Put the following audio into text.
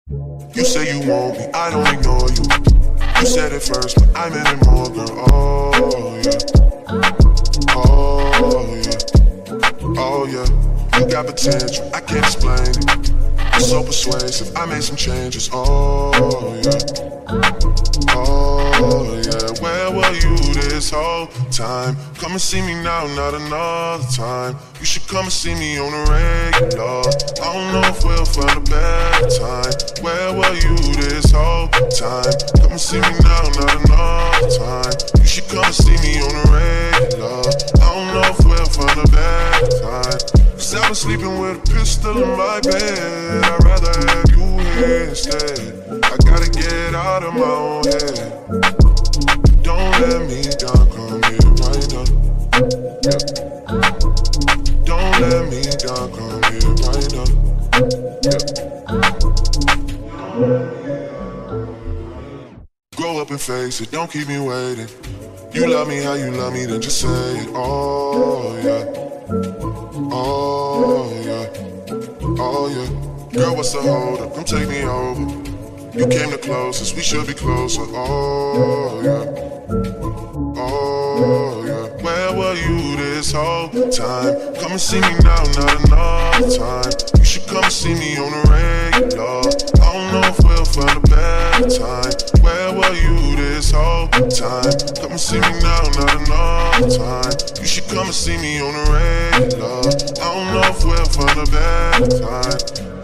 You say you want me, I don't ignore you. You said it first, but I meant it more, girl. Oh yeah, oh yeah, oh yeah. You got potential, I can't explain it. You're so persuasive, I made some changes. Oh yeah, oh yeah. Where were you this whole time? Come and see me now, not another time. You should come and see me on the regular. I don't know if we'll find a better time. Where were you this whole time? Come and see me now, not another time. You should come and see me on the regular. I don't know if we'll find a better time. Cause I've been sleeping with a pistol in my bed. I'd rather have you here instead. I gotta get out of my own head. Don't let me down, come here right now. Yeah. Don't let me down, come here right now. Yeah. Grow up and face it, don't keep me waiting. You love me how you love me, then just say it. Oh yeah. Oh yeah, oh yeah. Girl, what's the hold up? Come take me over. You came the closest, we should be closer. Oh yeah, oh yeah. Where were you this whole time? Come and see me now, not another time. You should come and see me on the regular. I don't know if we'll find a better time. Where were you this whole time? Come and see me now, not another time. You should come and see me on the regular. I don't know if we'll find a better time.